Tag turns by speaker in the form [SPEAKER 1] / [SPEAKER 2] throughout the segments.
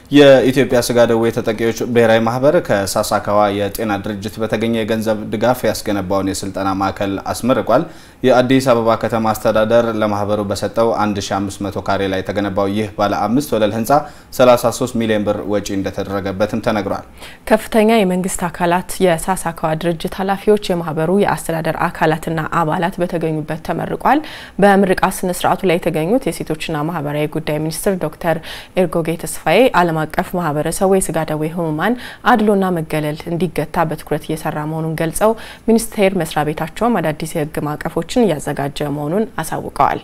[SPEAKER 1] የኢትዮጵያ ስጋ ደዌ ተጠቂዎች ብሔራዊ ማህበር ከሳሳካዋ የጤና ድርጅት በተገኘ የገንዘብ ድጋፍ ያስገነባውን የስልጠና ማዕከል አስመርቋል። የአዲስ አበባ ከተማ አስተዳደር ለማህበሩ በሰጠው 1500 ካሬ ላይ የተገነባው ይህ ባለ 5 ወለል ህንጻ 33 ሚሊዮን ብር ወጪ እንደተደረገበትም ተነግሯል።
[SPEAKER 2] ከፍተኛ የመንግስት አካላት፣ የሳሳካዋ ድርጅት ኃላፊዎች፣ የማህበሩ የአስተዳደር አካላትና አባላት በተገኙበት ተመርቋል። በምርቃት ስነ ስርዓቱ ላይ የተገኙት የሴቶችና ማህበራዊ ጉዳይ ሚኒስትር ዶክተር ኤርጎጌ ተስፋዬ ዓለም አቀፍ ማህበረሰቡ የስጋ ደዌ ህሙማን አድሎና መገለል እንዲገታ በትኩረት እየሰራ መሆኑን ገልጸው ሚኒስቴር መስሪያ ቤታቸው አዳዲስ የህግ ማዕቀፎችን ያዘጋጀ መሆኑን አሳውቀዋል።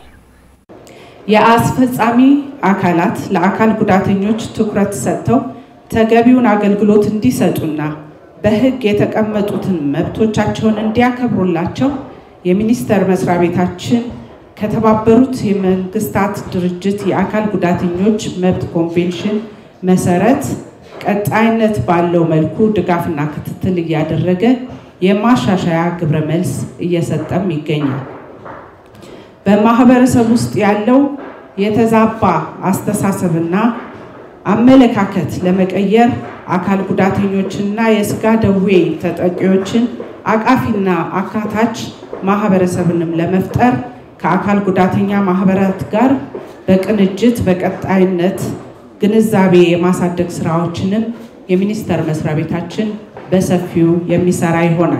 [SPEAKER 3] የአስፈጻሚ አካላት ለአካል ጉዳተኞች ትኩረት ሰጥተው ተገቢውን አገልግሎት እንዲሰጡና በህግ የተቀመጡትን መብቶቻቸውን እንዲያከብሩላቸው የሚኒስቴር መስሪያ ቤታችን ከተባበሩት የመንግስታት ድርጅት የአካል ጉዳተኞች መብት ኮንቬንሽን መሰረት ቀጣይነት ባለው መልኩ ድጋፍና ክትትል እያደረገ የማሻሻያ ግብረ መልስ እየሰጠም ይገኛል። በማህበረሰብ ውስጥ ያለው የተዛባ አስተሳሰብና አመለካከት ለመቀየር አካል ጉዳተኞችና የስጋ ደዌ ተጠቂዎችን አቃፊና አካታች ማህበረሰብንም ለመፍጠር ከአካል ጉዳተኛ ማህበራት ጋር በቅንጅት በቀጣይነት ግንዛቤ የማሳደግ ስራዎችንም የሚኒስቴር መስሪያ ቤታችን በሰፊው የሚሰራ ይሆናል።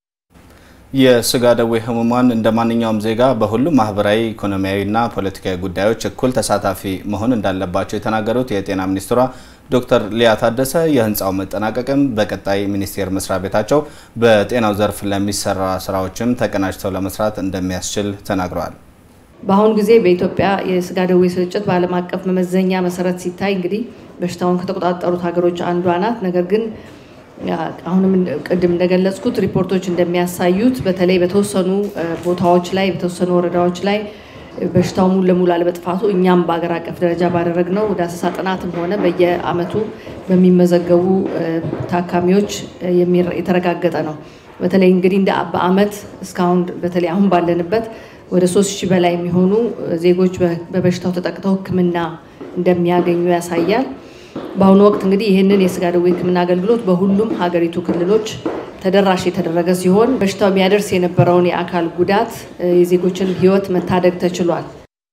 [SPEAKER 1] የስጋ ደዌ ህሙማን እንደማንኛውም ዜጋ በሁሉም ማህበራዊ፣ ኢኮኖሚያዊና ፖለቲካዊ ጉዳዮች እኩል ተሳታፊ መሆን እንዳለባቸው የተናገሩት የጤና ሚኒስትሯ ዶክተር ሊያ ታደሰ የህንጻው መጠናቀቅም በቀጣይ ሚኒስቴር መስሪያ ቤታቸው በጤናው ዘርፍ ለሚሰራ ስራዎችም ተቀናጅተው ለመስራት እንደሚያስችል ተናግረዋል።
[SPEAKER 4] በአሁን ጊዜ በኢትዮጵያ የስጋ ደዌ ስርጭት በዓለም አቀፍ መመዘኛ መሰረት ሲታይ እንግዲህ በሽታውን ከተቆጣጠሩት ሀገሮች አንዷ ናት። ነገር ግን አሁንም ቅድም እንደገለጽኩት ሪፖርቶች እንደሚያሳዩት በተለይ በተወሰኑ ቦታዎች ላይ በተወሰኑ ወረዳዎች ላይ በሽታው ሙሉ ለሙሉ አለመጥፋቱ እኛም በአገር አቀፍ ደረጃ ባደረግነው ዳሰሳ ጥናትም ሆነ በየአመቱ በሚመዘገቡ ታካሚዎች የተረጋገጠ ነው። በተለይ እንግዲህ በአመት እስካሁን በተለይ አሁን ባለንበት ወደ 3000 በላይ የሚሆኑ ዜጎች በበሽታው ተጠቅተው ህክምና እንደሚያገኙ ያሳያል። በአሁኑ ወቅት እንግዲህ ይሄንን የስጋ ደዌ ህክምና አገልግሎት በሁሉም ሀገሪቱ ክልሎች ተደራሽ የተደረገ ሲሆን በሽታው የሚያደርስ የነበረውን የአካል ጉዳት የዜጎችን ህይወት መታደግ ተችሏል።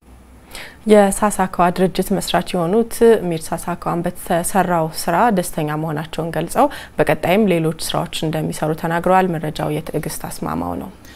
[SPEAKER 2] የሳሳካዋ ድርጅት መስራች የሆኑት ሚር ሳሳካዋን በተሰራው ስራ ደስተኛ መሆናቸውን ገልጸው በቀጣይም ሌሎች ስራዎች እንደሚሰሩ ተናግረዋል። መረጃው የትዕግስት አስማማው ነው።